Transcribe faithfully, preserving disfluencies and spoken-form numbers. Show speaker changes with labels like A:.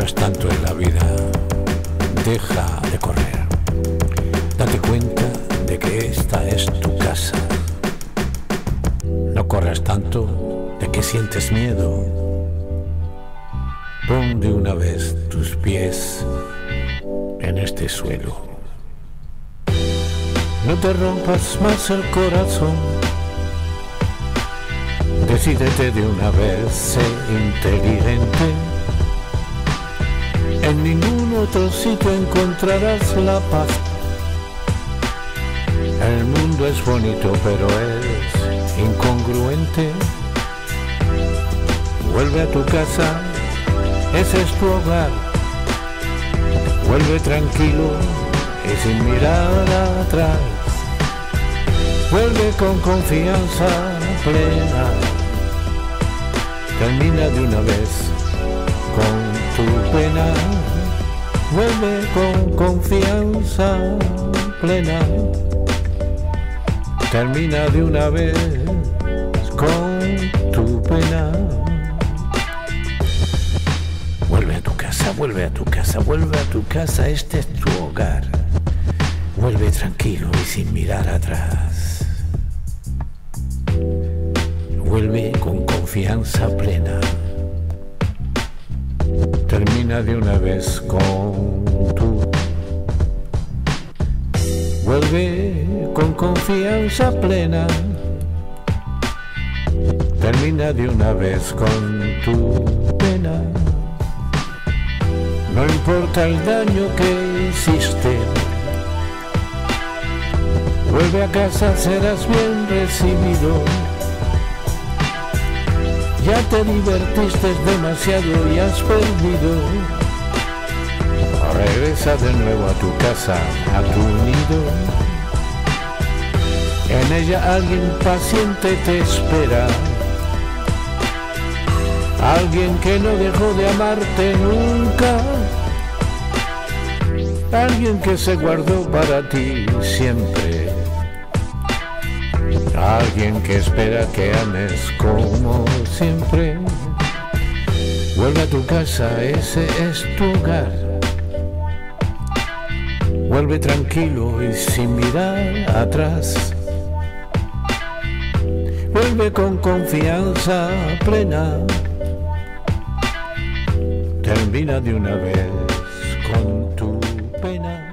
A: corras tanto en la vida, deja de correr. Date cuenta de que esta es tu casa. No corras tanto de que sientes miedo. Pon de una vez tus pies en este suelo. No te rompas más el corazón. Decídete de una vez, sé inteligente. En ningún otro sitio encontrarás la paz. El mundo es bonito, pero es incongruente. Vuelve a tu casa, ese es tu hogar. Vuelve tranquilo y sin mirar atrás. Vuelve con confianza plena. Termina de una vez con tu pena. Vuelve con confianza plena. Termina de una vez con tu pena. Vuelve a tu casa, vuelve a tu casa, vuelve a tu casa, este es tu hogar. Vuelve tranquilo y sin mirar atrás. Vuelve con confianza plena. Termina de una vez con tu. Vuelve con confianza plena. Termina de una vez con tu pena. No importa el daño que hiciste. Vuelve a casa, serás bien recibido. Ya te divertiste demasiado y has perdido. Regresa de nuevo a tu casa, a tu nido. En ella alguien paciente te espera. Alguien que no dejó de amarte nunca. Alguien que se guardó para ti siempre. Alguien que espera que ames como siempre. Vuelve a tu casa, ese es tu hogar. Vuelve tranquilo y sin mirar atrás. Vuelve con confianza plena. Termina de una vez con tu pena.